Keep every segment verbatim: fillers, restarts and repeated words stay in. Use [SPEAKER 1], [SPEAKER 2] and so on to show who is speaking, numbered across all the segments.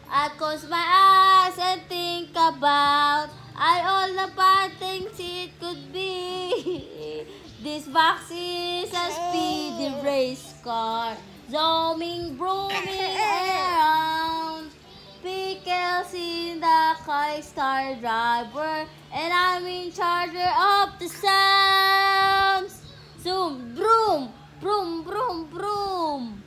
[SPEAKER 1] I close my eyes and think about all the bad things it could be. This box is a speedy race car, zooming, brooming around. Pickles in the car, star driver, and I'm in charge of the sounds. Zoom, broom, broom, broom, broom.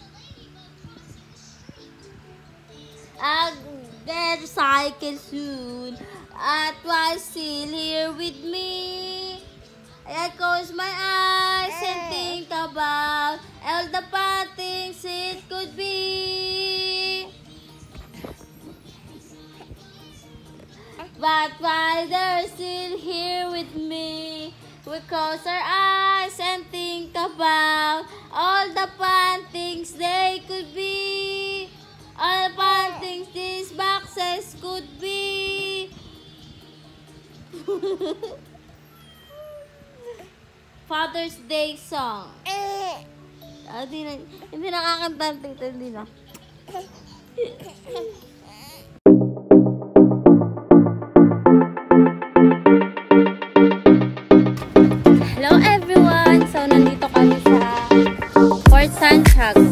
[SPEAKER 1] I'll get a cycle soon. At was still here with me. I close my eyes and think about all the bad things it could be. But while they're still here with me, we close our eyes and think about all the fun things they could be. All the fun things these boxes could be. Father's Day song. Ah, hindi na, hindi nakakanta dito, hindi na. Hello everyone! So, nandito kami sa Fort Santiago.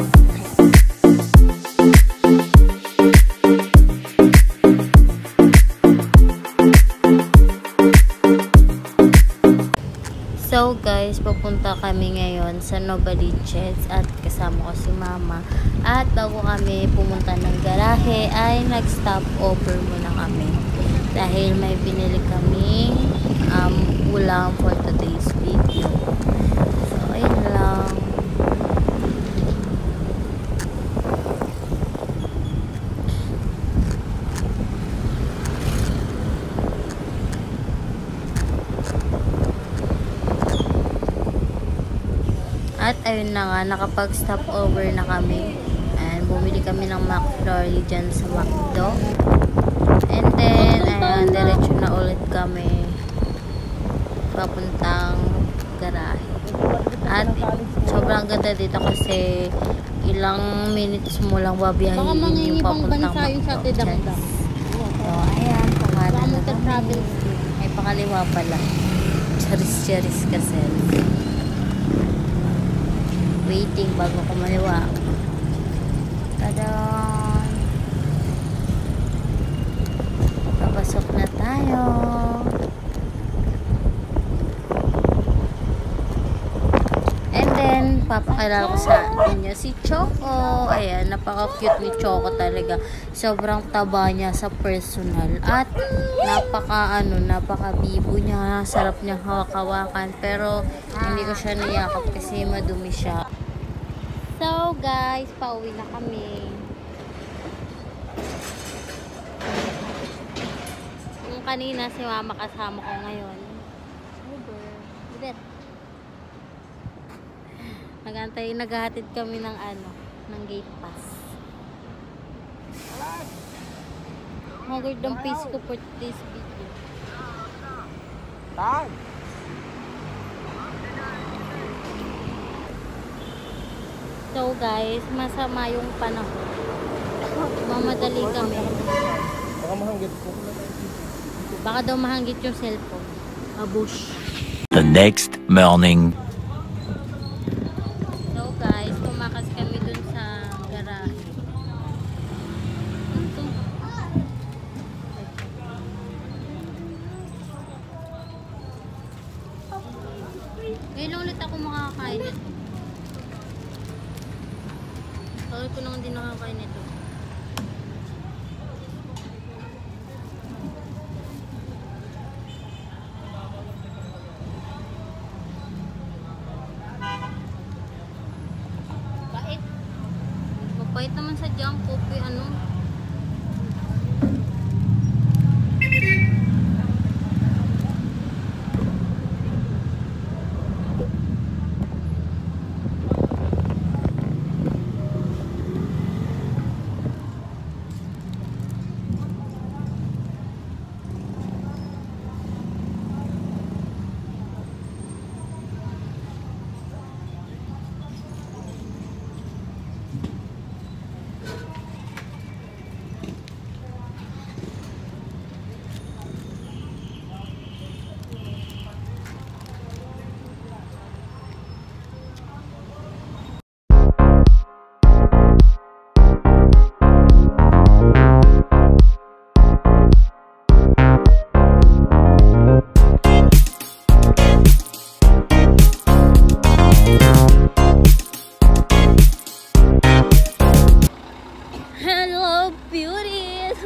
[SPEAKER 1] So guys, pupunta kami ngayon sa Novaliches at kasama ko si Mama. At bago kami pumunta ng garahe ay nag-stop over muna kami. Dahil may binili kami um, ulam for today's video. So ayun lang. At ayun na nga, nakapag-stop over na kami. And bumili kami ng McFlurry dyan sa McDo. And then, ayun, diretso na ulit kami papuntang garahe. At sobrang ganda dito kasi ilang minutes mo lang babiyahin yung papuntang McDo. So, ayan, pangalan na kami. Ay, pakaliwa pala. Charis-charis kasi. Waiting bago kumaliwa. Tadaan! Papasok na tayo. And then, papakilala ko sa inyo si Choco. Ayan, napaka-cute ni Choco talaga. Sobrang taba niya sa personal. At napaka ano, napaka-bibo niya. Sarap niyang hawak-hawakan. Pero, hindi ko siya niyakap kasi madumi siya. So guys, pauwi na kami. Yung kanina si Mama kasama ko ngayon. Uber. Nagantay, naghahatid kami ng ano, ng gate pass. Hungry ng face ko for this video. Bye. So guys, masama yung panahon. Mamadali kami.
[SPEAKER 2] Baka mahanggit ko.
[SPEAKER 1] Baka daw mahanggit yung cellphone. Abush.
[SPEAKER 3] The next morning.
[SPEAKER 1] So guys, tumakas kami dun sa garahe. Ito. Ngayon ulit ako makakain ito. Sorry ko nang hindi nakakain ito. Bait. Mapait naman sa junk coffee ano.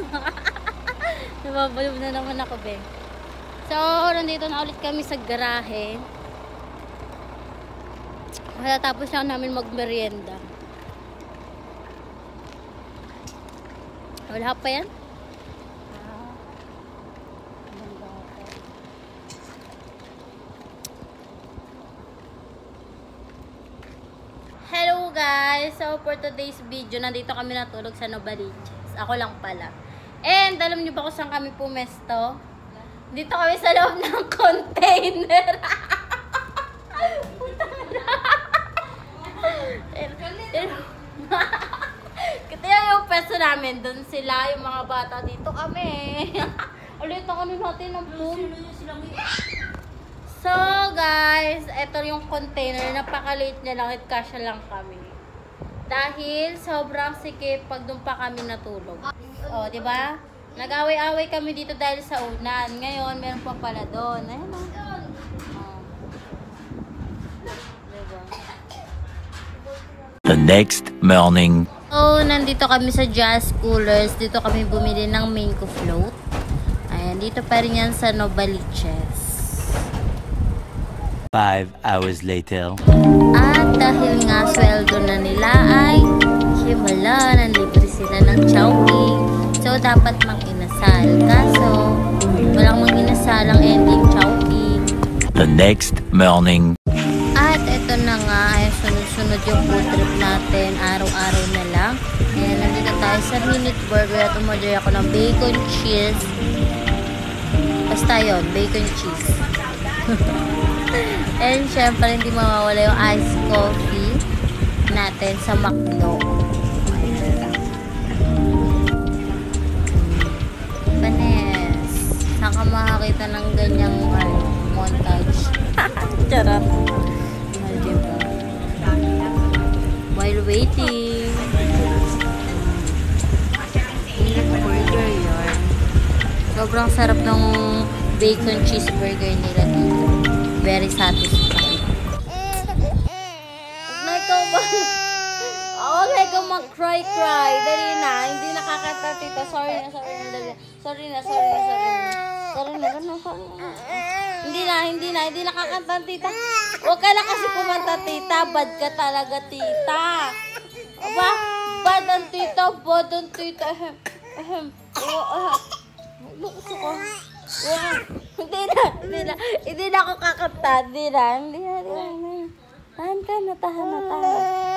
[SPEAKER 1] Nababaliw na naman ako, be. So, nandito na ulit kami sa garahe. Kaya tapos na namin magmerienda. Wala pa yan? Hello guys! So for today's video, nandito kami natulog sa Novaliches. Ako lang pala. And alam niyo ba kung saan kami pumesto? Dito kami sa loob ng container. Kaya yung peso namin, doon sila, yung mga bata, dito kami. Ulit ako natin ng boom. So guys, ito yung container, napakaliit niya lang at kasya lang kami. Dahil sobrang sikip pag doon pa kami natulog. O, di ba? Nag-away-away kami dito dahil sa unan. Ngayon, meron pa pala doon. Ayun o. Oh. Diba?
[SPEAKER 3] The next morning.
[SPEAKER 1] So, nandito kami sa Jazz Coolers. Dito kami bumili ng mango float. Ayan, dito pa rin yan sa Novaliches.
[SPEAKER 3] Five hours later.
[SPEAKER 1] At dahil nga sweldo na nila ay himala, nanlibre sila ng Chowking. So, dapat mang-inasal. Kaso, walang mang-inasal ang ending Chowking.
[SPEAKER 3] The next morning.
[SPEAKER 1] At ito na nga, ay sunod-sunod yung food trip natin. Araw-araw na lang. Ayan, nandito tayo sa Minute Burger at umorder ako ng bacon cheese. Basta yun, bacon cheese. And syempre, hindi mawawala yung iced coffee natin sa McDo. Panes. Saan ka makakita ng ganyang uh, montage? Charot. Diba? While waiting. Minute burger yun. Sobrang sarap ng bacon cheeseburger nila dito. Very satisfying. Huwag na ikaw ba? Huwag na ikaw mag-cry-cry. Dali na. Hindi nakakanta, tita. Sorry na, sorry na. Dali. Sorry na, sorry na, sorry na. Sorry na, sorry na, sorry na. Hindi na, hindi na. Hindi nakakanta, tita. Huwag ka na kasi kumanta, tita. Bad ka talaga, tita. Aba, bad ang tita. Bad ang tita. Ahem. Ahem. Gusto ko. Wow. Hindi na, hindi na. Hindi na ako kakanta. Hindi na, hindi na, hindi na. Tahan ka na, tahan na, tahan na.